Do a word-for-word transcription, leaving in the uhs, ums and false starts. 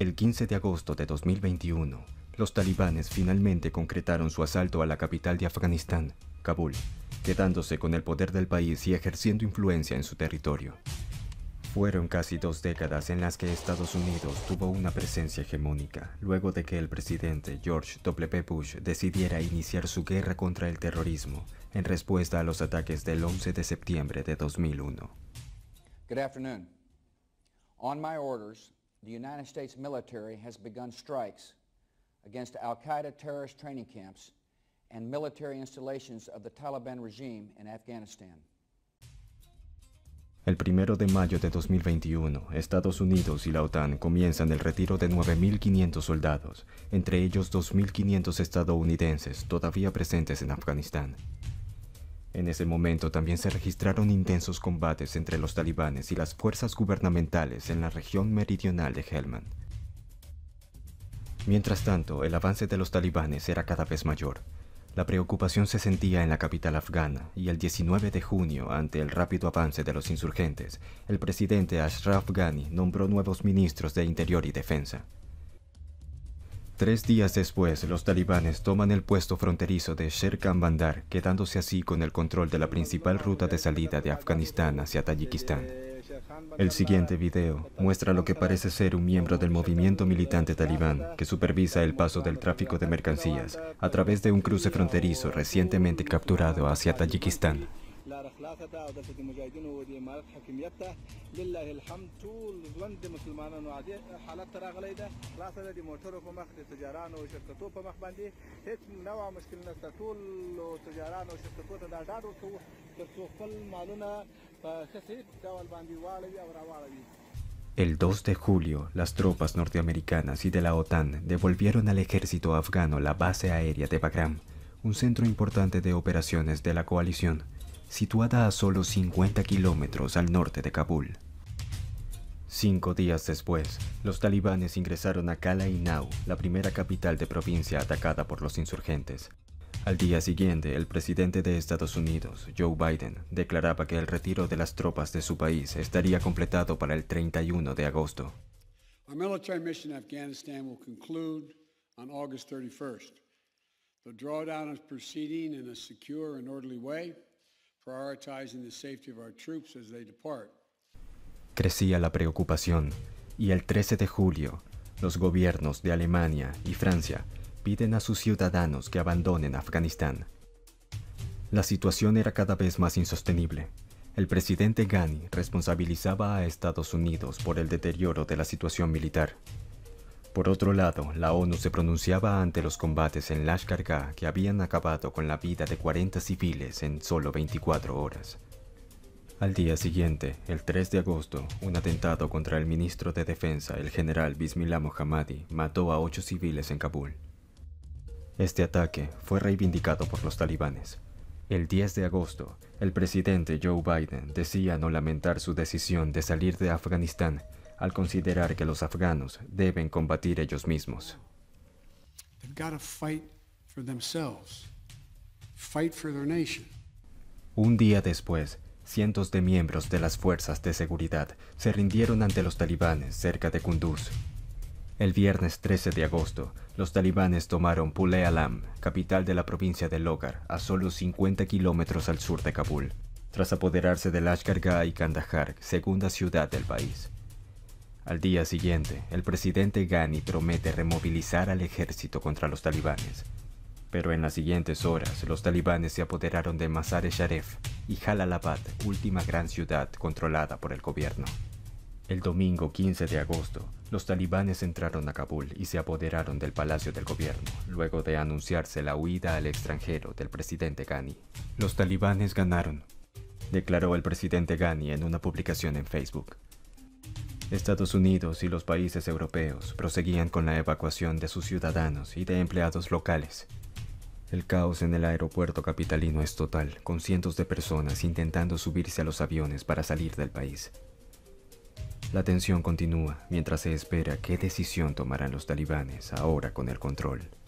El quince de agosto de dos mil veintiuno, los talibanes finalmente concretaron su asalto a la capital de Afganistán, Kabul, quedándose con el poder del país y ejerciendo influencia en su territorio. Fueron casi dos décadas en las que Estados Unidos tuvo una presencia hegemónica, luego de que el presidente George W. Bush decidiera iniciar su guerra contra el terrorismo en respuesta a los ataques del once de septiembre de dos mil uno. Good afternoon. On my orders, the United States military has begun strikes against Al-Qaeda terrorist training camps and military installations of the Taliban regime in Afghanistan. El primero de mayo de dos mil veintiuno, Estados Unidos y la OTAN comienzan el retiro de nueve mil quinientos soldados, entre ellos dos mil quinientos estadounidenses todavía presentes en Afganistán. En ese momento también se registraron intensos combates entre los talibanes y las fuerzas gubernamentales en la región meridional de Helmand. Mientras tanto, el avance de los talibanes era cada vez mayor. La preocupación se sentía en la capital afgana y el diecinueve de junio, ante el rápido avance de los insurgentes, el presidente Ashraf Ghani nombró nuevos ministros de Interior y Defensa. Tres días después, los talibanes toman el puesto fronterizo de Sher Khan Bandar, quedándose así con el control de la principal ruta de salida de Afganistán hacia Tayikistán. El siguiente video muestra lo que parece ser un miembro del movimiento militante talibán que supervisa el paso del tráfico de mercancías a través de un cruce fronterizo recientemente capturado hacia Tayikistán. El dos de julio, las tropas norteamericanas y de la OTAN devolvieron al ejército afgano la base aérea de Bagram, un centro importante de operaciones de la coalición, situada a solo cincuenta kilómetros al norte de Kabul. Cinco días después, los talibanes ingresaron a Kala-i-Nau, la primera capital de provincia atacada por los insurgentes. Al día siguiente, el presidente de Estados Unidos, Joe Biden, declaraba que el retiro de las tropas de su país estaría completado para el treinta y uno de agosto. Our military mission in Afghanistan will conclude on August thirty-first. The drawdown is proceeding in a secure and orderly way, prioritizing the safety of our troops as they depart. Crecía la preocupación, y el trece de julio, los gobiernos de Alemania y Francia piden a sus ciudadanos que abandonen Afganistán. La situación era cada vez más insostenible. El presidente Ghani responsabilizaba a Estados Unidos por el deterioro de la situación militar. Por otro lado, la ONU se pronunciaba ante los combates en Lashkar-Gah que habían acabado con la vida de cuarenta civiles en solo veinticuatro horas. Al día siguiente, el tres de agosto, un atentado contra el ministro de Defensa, el general Bismillah Mohammadi, mató a ocho civiles en Kabul. Este ataque fue reivindicado por los talibanes. El diez de agosto, el presidente Joe Biden decía no lamentar su decisión de salir de Afganistán al considerar que los afganos deben combatir ellos mismos. They've got to fight for themselves, fight for their nation. Un día después, cientos de miembros de las fuerzas de seguridad se rindieron ante los talibanes cerca de Kunduz. El viernes trece de agosto, los talibanes tomaron Pule Alam, capital de la provincia de Logar, a solo cincuenta kilómetros al sur de Kabul, tras apoderarse de Lashkar-Gah y Kandahar, segunda ciudad del país. Al día siguiente, el presidente Ghani promete removilizar al ejército contra los talibanes. Pero en las siguientes horas, los talibanes se apoderaron de Mazar-e-Sharif y Jalalabad, última gran ciudad controlada por el gobierno. El domingo quince de agosto, los talibanes entraron a Kabul y se apoderaron del palacio del gobierno, luego de anunciarse la huida al extranjero del presidente Ghani. Los talibanes ganaron, declaró el presidente Ghani en una publicación en Facebook. Estados Unidos y los países europeos proseguían con la evacuación de sus ciudadanos y de empleados locales. El caos en el aeropuerto capitalino es total, con cientos de personas intentando subirse a los aviones para salir del país. La tensión continúa mientras se espera qué decisión tomarán los talibanes ahora con el control.